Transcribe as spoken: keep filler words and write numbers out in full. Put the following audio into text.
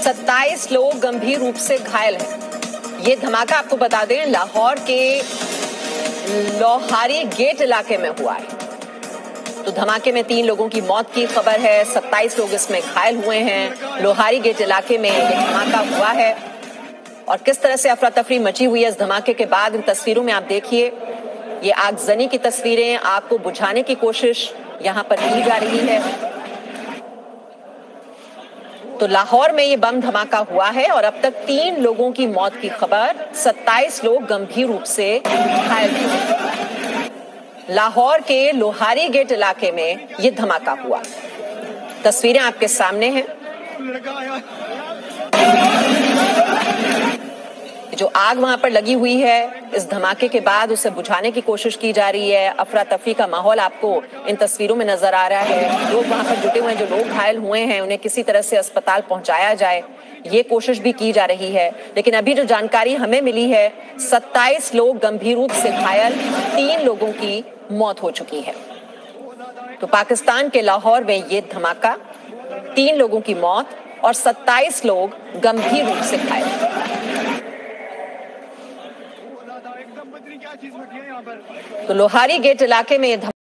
सत्ताईस लोग गंभीर रूप से घायल हैं। ये धमाका आपको बता दें लाहौर के लोहारी गेट इलाके में हुआ है। तो धमाके में तीन लोगों की मौत की खबर है, सत्ताईस लोग इसमें घायल हुए हैं। लोहारी गेट इलाके में ये धमाका हुआ है और किस तरह से अफरा तफरी मची हुई है इस धमाके के बाद। इन तस्वीरों में आप देखिए, ये आगजनी की तस्वीरें, आग को बुझाने की कोशिश यहां पर की जा रही है। तो लाहौर में ये बम धमाका हुआ है और अब तक तीन लोगों की मौत की खबर, सत्ताईस लोग गंभीर रूप से घायल हुए। लाहौर के लोहारी गेट इलाके में ये धमाका हुआ। तस्वीरें आपके सामने हैं। जो आग वहां पर लगी हुई है, इस धमाके के बाद उसे बुझाने की कोशिश की जा रही है। अफरा तफरी का माहौल आपको इन तस्वीरों में नजर आ रहा है। लोग वहां पर जुटे हुए हैं, जो लोग घायल हुए हैं उन्हें किसी तरह से अस्पताल पहुंचाया जाए, ये कोशिश भी की जा रही है। लेकिन अभी जो जानकारी हमें मिली है, सत्ताईस लोग गंभीर रूप से घायल, तीन लोगों की मौत हो चुकी है। तो पाकिस्तान के लाहौर में ये धमाका, तीन लोगों की मौत और सत्ताईस लोग गंभीर रूप से घायल। तो लोहारी गेट इलाके में